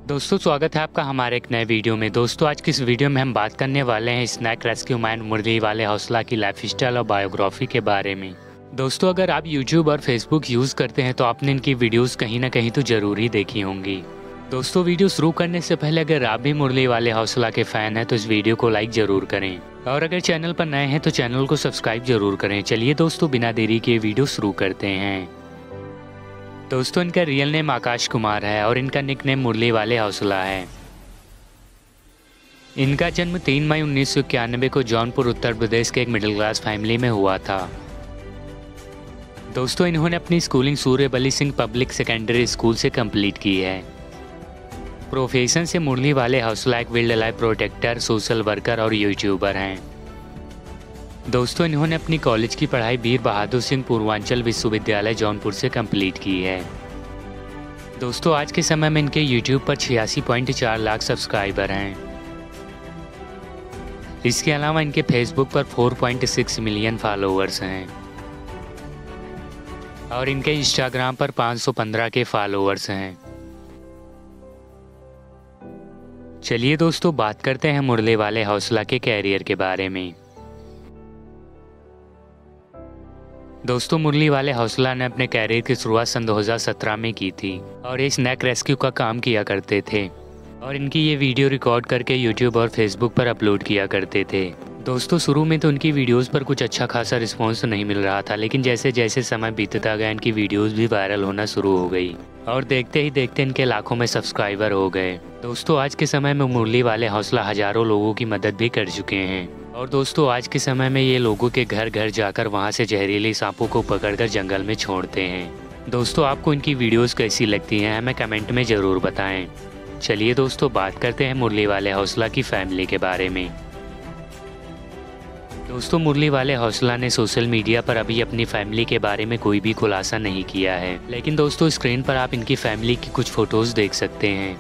दोस्तों स्वागत है आपका हमारे एक नए वीडियो में। दोस्तों आज की इस वीडियो में हम बात करने वाले हैं स्नैक रेस्क्यू मैन मुरली वाले हौसला की लाइफ स्टाइल और बायोग्राफी के बारे में। दोस्तों अगर आप यूट्यूब और फेसबुक यूज़ करते हैं तो आपने इनकी वीडियोस कहीं ना कहीं तो ज़रूर ही देखी होंगी। दोस्तों वीडियो शुरू करने से पहले अगर आप भी मुरली वाले हौसला के फ़ैन हैं तो इस वीडियो को लाइक ज़रूर करें और अगर चैनल पर नए हैं तो चैनल को सब्सक्राइब ज़रूर करें। चलिए दोस्तों बिना देरी के वीडियो शुरू करते हैं। दोस्तों इनका रियल नेम आकाश कुमार है और इनका निकनेम मुरली वाले हौसला है। इनका जन्म 3 मई 1991 को जौनपुर उत्तर प्रदेश के एक मिडिल क्लास फैमिली में हुआ था। दोस्तों इन्होंने अपनी schooling Suryabali Singh public secondary school से कंप्लीट की है। प्रोफेशन से मुरली वाले हौसला एक wildlife protector, social worker और यूट्यूबर हैं। दोस्तों इन्होंने अपनी कॉलेज की पढ़ाई वीर बहादुर सिंह पूर्वांचल विश्वविद्यालय जौनपुर से कंप्लीट की है। दोस्तों आज के समय में इनके यूट्यूब पर 86.4 लाख सब्सक्राइबर हैं। इसके अलावा इनके फेसबुक पर 4.6 मिलियन फॉलोअर्स हैं और इनके इंस्टाग्राम पर 515 के फॉलोअर्स हैं। चलिए दोस्तों बात करते हैं मुरली वाले हौसला के कैरियर के बारे में। दोस्तों मुरली वाले हौसला ने अपने कैरियर की शुरुआत सन 2017 में की थी और ये स्नैक रेस्क्यू का काम किया करते थे और इनकी ये वीडियो रिकॉर्ड करके यूट्यूब और फेसबुक पर अपलोड किया करते थे। दोस्तों शुरू में तो उनकी वीडियोस पर कुछ अच्छा खासा रिस्पॉन्स नहीं मिल रहा था, लेकिन जैसे जैसे समय बीतता गया इनकी वीडियोस भी वायरल होना शुरू हो गई और देखते ही देखते इनके लाखों में सब्सक्राइबर हो गए। दोस्तों आज के समय में मुरली वाले हौसला हजारों लोगों की मदद भी कर चुके हैं और दोस्तों आज के समय में ये लोगों के घर घर जाकर वहाँ से जहरीले सांपों को पकड़कर जंगल में छोड़ते हैं। दोस्तों आपको इनकी वीडियोस कैसी लगती हैं हमें कमेंट में ज़रूर बताएं। चलिए दोस्तों बात करते हैं मुरली वाले हौसला की फैमिली के बारे में। दोस्तों मुरली वाले हौसला ने सोशल मीडिया पर अभी अपनी फैमिली के बारे में कोई भी खुलासा नहीं किया है, लेकिन दोस्तों स्क्रीन पर आप इनकी फैमिली की कुछ फ़ोटोज़ देख सकते हैं।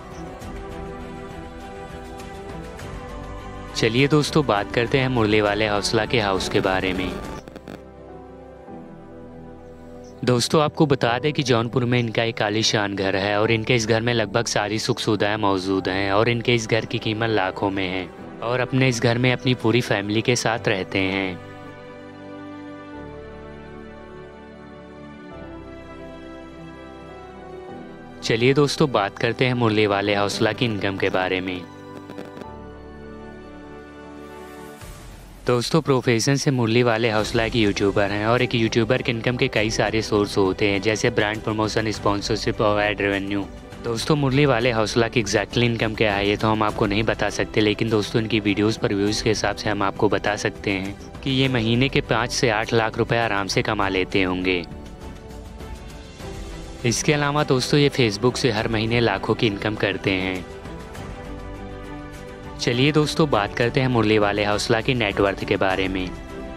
चलिए दोस्तों बात करते हैं मुरली वाले हौसला के हाउस के बारे में। दोस्तों आपको बता दें कि जौनपुर में इनका एक आलीशान घर है और इनके इस घर में लगभग सारी सुख सुविधाएं मौजूद हैं और इनके इस घर की कीमत लाखों में है और अपने इस घर में अपनी पूरी फैमिली के साथ रहते हैं। चलिए दोस्तों बात करते हैं मुरली वाले हौसला की इनकम के बारे में। दोस्तों प्रोफेशन से मुरली वाले हौसला एक यूट्यूबर हैं और एक यूट्यूबर के इनकम के कई सारे सोर्स होते हैं, जैसे ब्रांड प्रमोशन, स्पॉन्सरशिप और एड रेवेन्यू। दोस्तों मुरली वाले हौसला की एग्जैक्टली इनकम क्या है ये तो हम आपको नहीं बता सकते, लेकिन दोस्तों इनकी वीडियोस पर व्यूज़ के हिसाब से हम आपको बता सकते हैं कि ये महीने के 5 से 8 लाख रुपए आराम से कमा लेते होंगे। इसके अलावा दोस्तों ये फेसबुक से हर महीने लाखों की इनकम करते हैं। चलिए दोस्तों बात करते हैं मुरली वाले हौसला की नेटवर्थ के बारे में।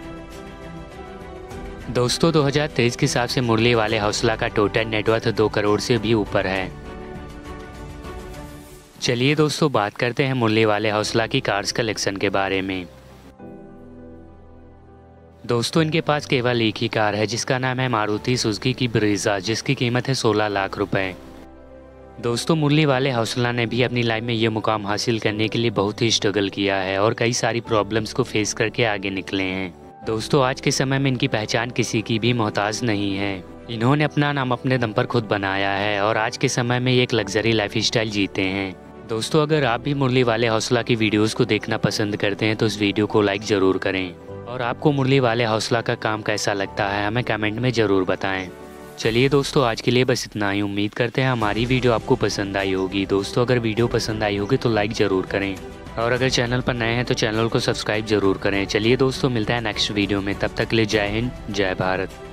दोस्तों 2023 के हिसाब से मुरली वाले हौसला का टोटल नेटवर्थ 2 करोड़ से भी ऊपर है। चलिए दोस्तों बात करते हैं मुरली वाले हौसला की कार्स कलेक्शन के बारे में। दोस्तों इनके पास केवल एक ही कार है जिसका नाम है मारुति सुजुकी की ब्रीजा, जिसकी कीमत है 16 लाख रुपए। दोस्तों मुरली वाले हौसला ने भी अपनी लाइफ में ये मुकाम हासिल करने के लिए बहुत ही स्ट्रगल किया है और कई सारी प्रॉब्लम्स को फेस करके आगे निकले हैं। दोस्तों आज के समय में इनकी पहचान किसी की भी मोहताज नहीं है। इन्होंने अपना नाम अपने दम पर खुद बनाया है और आज के समय में ये एक लग्जरी लाइफ स्टाइल जीते हैं। दोस्तों अगर आप भी मुरली वाले हौसला की वीडियोज़ को देखना पसंद करते हैं तो इस वीडियो को लाइक ज़रूर करें और आपको मुरली वाले हौसला का काम कैसा लगता है हमें कमेंट में ज़रूर बताएं। चलिए दोस्तों आज के लिए बस इतना ही। उम्मीद करते हैं हमारी वीडियो आपको पसंद आई होगी। दोस्तों अगर वीडियो पसंद आई होगी तो लाइक ज़रूर करें और अगर चैनल पर नए हैं तो चैनल को सब्सक्राइब ज़रूर करें। चलिए दोस्तों मिलता है नेक्स्ट वीडियो में, तब तक के लिए जय हिंद, जय भारत।